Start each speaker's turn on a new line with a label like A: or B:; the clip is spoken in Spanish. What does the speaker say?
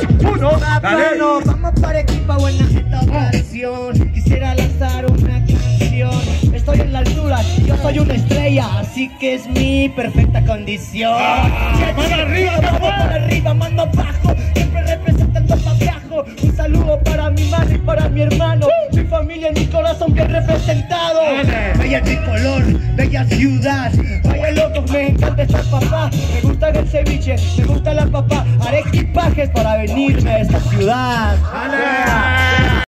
A: 1, dale.
B: Bueno, vamos para equipa buena esta ocasión. Quisiera lanzar una canción. Estoy en la altura, yo soy una estrella, así que es mi perfecta condición.
A: Mano arriba,
B: vamos para arriba, mano abajo, siempre representando pa' viajo. Un saludo para mi madre y para mi hermano, mi familia y mi corazón bien representado. Bella tricolor, bella ciudad, vaya locos, me encanta estar papá. Me gusta el ceviche, me gusta la papa. Haré equipajes para venirme a esta ciudad.